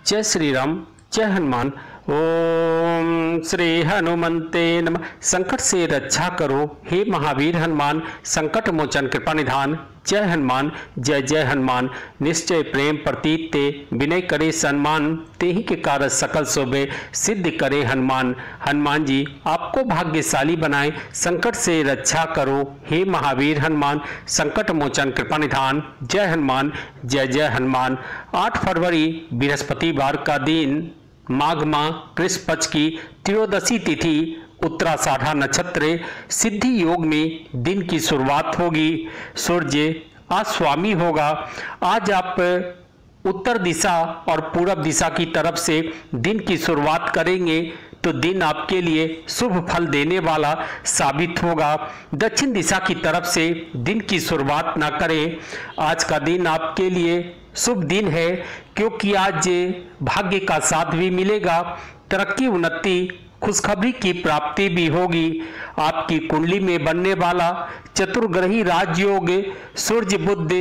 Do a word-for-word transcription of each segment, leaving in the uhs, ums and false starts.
जय श्री राम, जय हनुमान। ओम श्री हनुमंते नमः। संकट से रक्षा करो हे महावीर हनुमान, संकट मोचन कृपा निधान। जय हनुमान, जय जय हनुमान। निश्चय प्रेम प्रतीत ते, विनय करे सम्मान। तेहि के कारण सकल शोभे, सिद्ध करे हनुमान। हनुमान जी आपको भाग्यशाली बनाए, संकट से रक्षा करो हे महावीर हनुमान, संकट मोचन कृपा निधान। जय हनुमान, जय जय हनुमान। आठ फरवरी बृहस्पतिवार का दिन, माघ माह कृष्ण पक्ष की त्रयोदशी तिथि, उत्तराषाढ़ा नक्षत्र, सिद्धि योग में दिन की शुरुआत होगी। सूर्य आज स्वामी होगा। आज आप उत्तर दिशा और पूरब दिशा की तरफ से दिन की शुरुआत करेंगे तो दिन आपके लिए शुभ फल देने वाला साबित होगा। दक्षिण दिशा की तरफ से दिन की शुरुआत ना करें। आज का दिन आपके लिए शुभ दिन है, क्योंकि आज भाग्य का साथ भी मिलेगा, तरक्की उन्नति खुशखबरी की प्राप्ति भी होगी। आपकी कुंडली में बनने वाला चतुर्ग्रही राजयोग सूर्य बुध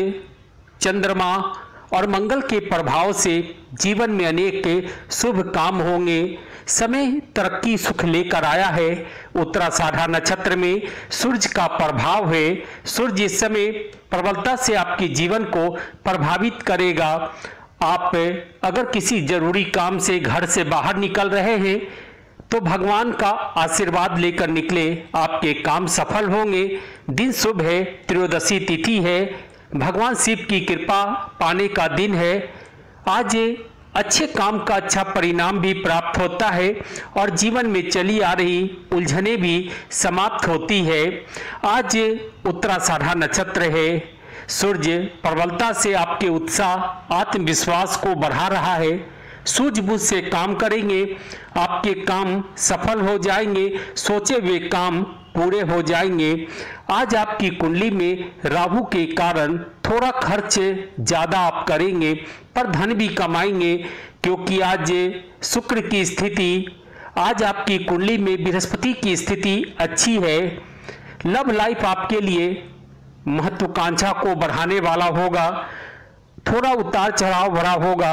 चंद्रमा और मंगल के प्रभाव से जीवन में अनेक शुभ काम होंगे। समय तरक्की सुख लेकर आया है। उत्तराषाढ़ा नक्षत्र में सूर्य का प्रभाव है। सूर्य इस समय प्रबलता से आपके जीवन को प्रभावित करेगा। आप अगर किसी जरूरी काम से घर से बाहर निकल रहे हैं तो भगवान का आशीर्वाद लेकर निकले, आपके काम सफल होंगे। दिन शुभ है, त्रयोदशी तिथि है, भगवान शिव की कृपा पाने का दिन है। आज अच्छे काम का अच्छा परिणाम भी प्राप्त होता है और जीवन में चली आ रही उलझने भी समाप्त होती है। आज उत्तराषाढ़ा नक्षत्र है। सूर्य प्रबलता से आपके उत्साह आत्मविश्वास को बढ़ा रहा है। सूझबूझ से काम करेंगे, आपके काम सफल हो जाएंगे, सोचे हुए काम पूरे हो जाएंगे। आज आपकी कुंडली में राहु के कारण थोड़ा खर्च ज्यादा आप करेंगे, पर धन भी कमाएंगे, क्योंकि आज शुक्र की स्थिति, आज आपकी कुंडली में बृहस्पति की स्थिति अच्छी है। लव लाइफ आपके लिए महत्वाकांक्षा को बढ़ाने वाला होगा। थोड़ा उतार चढ़ाव भरा होगा,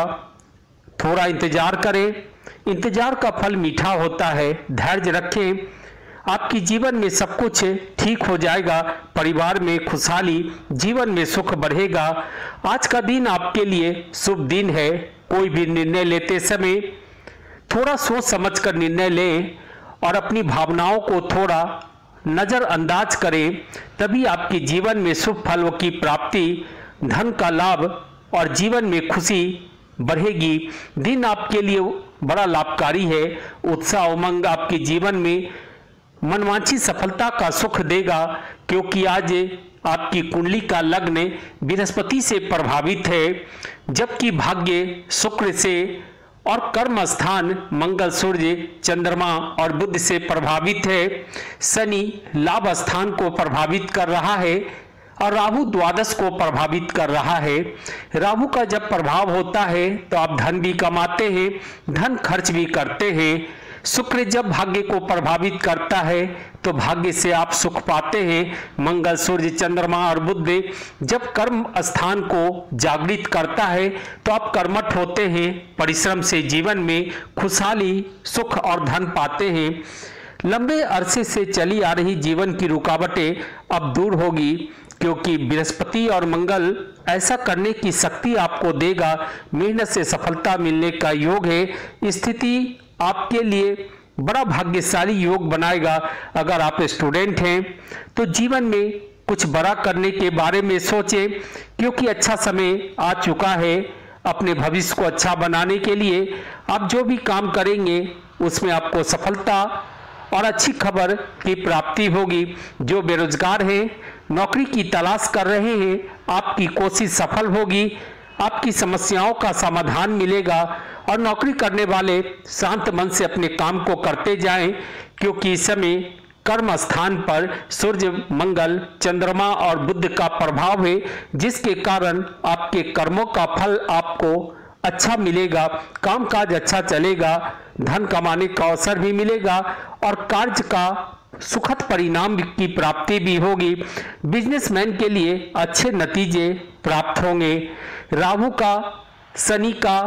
थोड़ा इंतजार करें। इंतजार का फल मीठा होता है। धैर्य रखें, आपकी जीवन में सब कुछ ठीक हो जाएगा। परिवार में खुशहाली, जीवन में सुख बढ़ेगा। आज का दिन आपके लिए शुभ दिन है। कोई भी निर्णय लेते समय थोड़ा सोच समझ कर निर्णय लें और अपनी भावनाओं को थोड़ा नज़रअंदाज करें, तभी आपके जीवन में शुभ फलों की प्राप्ति, धन का लाभ और जीवन में खुशी बढ़ेगी। दिन आपके लिए बड़ा लाभकारी है। उत्साह उमंग आपके जीवन में मनवांछी सफलता का सुख देगा, क्योंकि आज आपकी कुंडली का लग्न बृहस्पति से प्रभावित है, जबकि भाग्य शुक्र से और कर्म स्थान मंगल सूर्य चंद्रमा और बुध से प्रभावित है। शनि लाभ स्थान को प्रभावित कर रहा है और राहु द्वादश को प्रभावित कर रहा है। राहु का जब प्रभाव होता है तो आप धन भी कमाते हैं, धन खर्च भी करते हैं। शुक्र जब भाग्य को प्रभावित करता है तो भाग्य से आप सुख पाते हैं। मंगल सूर्य चंद्रमा और बुध जब कर्म स्थान को जागृत करता है तो आप कर्मठ होते हैं। परिश्रम से जीवन में खुशहाली, सुख और धन पाते हैं। लंबे अरसे से चली आ रही जीवन की रुकावटें अब दूर होगी, क्योंकि बृहस्पति और मंगल ऐसा करने की शक्ति आपको देगा। मेहनत से सफलता मिलने का योग है। स्थिति आपके लिए बड़ा भाग्यशाली योग बनाएगा। अगर आप स्टूडेंट हैं तो जीवन में कुछ बड़ा करने के बारे में सोचें, क्योंकि अच्छा समय आ चुका है अपने भविष्य को अच्छा बनाने के लिए। आप जो भी काम करेंगे उसमें आपको सफलता और अच्छी खबर की प्राप्ति होगी। जो बेरोजगार हैं, नौकरी की तलाश कर रहे हैं, आपकी कोशिश सफल होगी। आपकी समस्याओं का समाधान मिलेगा और नौकरी करने वाले शांत मन से अपने काम को करते जाएं, क्योंकि इस समय कर्म स्थान पर सूर्य मंगल चंद्रमा और बुध का प्रभाव है, जिसके कारण आपके कर्मों का फल आपको अच्छा मिलेगा। कामकाज अच्छा चलेगा, धन कमाने का अवसर भी मिलेगा और कार्य का सुखद परिणाम की प्राप्ति भी होगी। बिजनेसमैन के लिए अच्छे नतीजे प्राप्त होंगे। राहु का, शनि का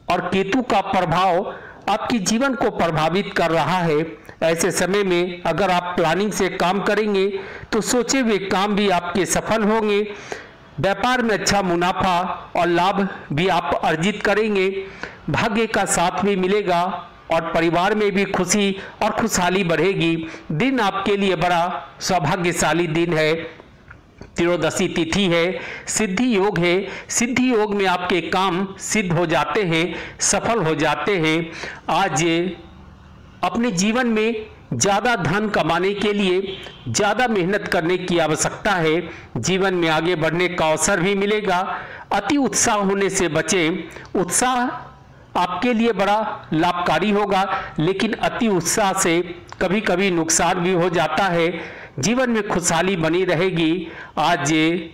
और केतु का प्रभाव आपके जीवन को प्रभावित कर रहा है। ऐसे समय में अगर आप प्लानिंग से काम करेंगे तो सोचे हुए काम भी आपके सफल होंगे। व्यापार में अच्छा मुनाफा और लाभ भी आप अर्जित करेंगे। भाग्य का साथ भी मिलेगा और परिवार में भी खुशी और खुशहाली बढ़ेगी। दिन आपके लिए बड़ा सौभाग्यशाली दिन है। त्रयोदशी तिथि है, सिद्धि योग है। सिद्धि योग में आपके काम सिद्ध हो जाते हैं, सफल हो जाते हैं। आज अपने जीवन में ज़्यादा धन कमाने के लिए ज़्यादा मेहनत करने की आवश्यकता है। जीवन में आगे बढ़ने का अवसर भी मिलेगा। अति उत्साह होने से बचें। उत्साह आपके लिए बड़ा लाभकारी होगा, लेकिन अति उत्साह से कभी कभी नुकसान भी हो जाता है। जीवन में खुशहाली बनी रहेगी। आज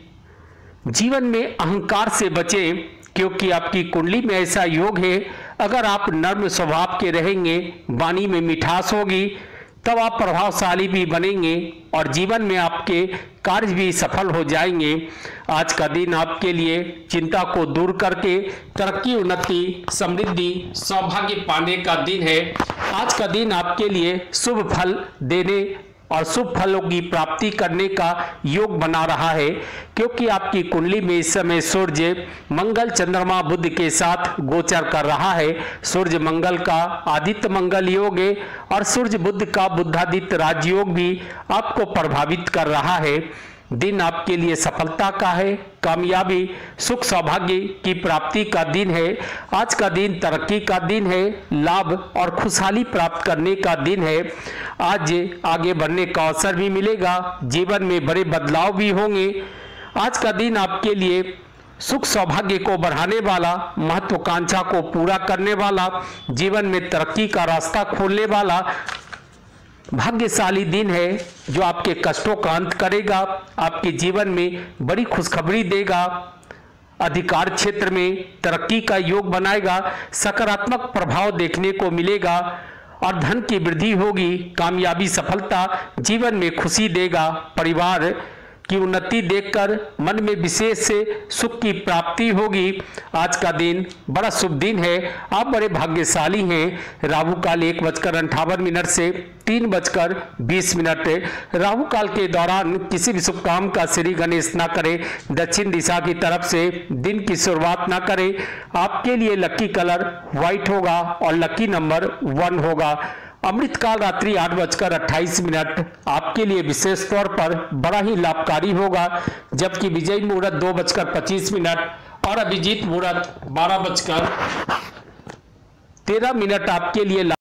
जीवन में अहंकार से बचें, क्योंकि आपकी कुंडली में ऐसा योग है। अगर आप नर्म स्वभाव के रहेंगे, वाणी में मिठास होगी, तब आप प्रभावशाली भी बनेंगे और जीवन में आपके कार्य भी सफल हो जाएंगे। आज का दिन आपके लिए चिंता को दूर करके तरक्की, उन्नति, समृद्धि, सौभाग्य पाने का दिन है। आज का दिन आपके लिए शुभ फल देने और शुभ फलों की प्राप्ति करने का योग बना रहा है, क्योंकि आपकी कुंडली में इस समय सूर्य मंगल चंद्रमा बुध के साथ गोचर कर रहा है। सूर्य मंगल का आदित्य मंगल योग है और सूर्य बुध का बुधादित्य राजयोग भी आपको प्रभावित कर रहा है। दिन आपके लिए सफलता का है, कामयाबी, सुख सौभाग्य की प्राप्ति का दिन है। आज का दिन तरक्की का दिन है, लाभ और खुशहाली प्राप्त करने का दिन है। आज आगे बढ़ने का अवसर भी मिलेगा। जीवन में बड़े बदलाव भी होंगे। आज का दिन आपके लिए सुख सौभाग्य को बढ़ाने वाला, महत्वाकांक्षा को पूरा करने वाला, जीवन में तरक्की का रास्ता खोलने वाला भाग्यशाली दिन है, जो आपके कष्टों का अंत करेगा, आपके जीवन में बड़ी खुशखबरी देगा, अधिकार क्षेत्र में तरक्की का योग बनाएगा, सकारात्मक प्रभाव देखने को मिलेगा और धन की वृद्धि होगी। कामयाबी, सफलता जीवन में खुशी देगा। परिवार की उन्नति देखकर मन में विशेष से सुख की प्राप्ति होगी। आज का दिन बड़ा शुभ दिन है। आप बड़े भाग्यशाली हैं। राहु काल एक बजकर अंठावन मिनट से तीन बजकर बीस मिनट। राहु काल के दौरान किसी भी शुभ काम का श्री गणेश ना करें। दक्षिण दिशा की तरफ से दिन की शुरुआत ना करें। आपके लिए लकी कलर व्हाइट होगा और लकी नंबर वन होगा। अमृत काल रात्रि आठ बजकर अट्ठाईस मिनट आपके लिए विशेष तौर पर बड़ा ही लाभकारी होगा, जबकि विजयी मुहूर्त दो बजकर पच्चीस मिनट और अभिजीत मुहूर्त बारह बजकर तेरह मिनट आपके लिए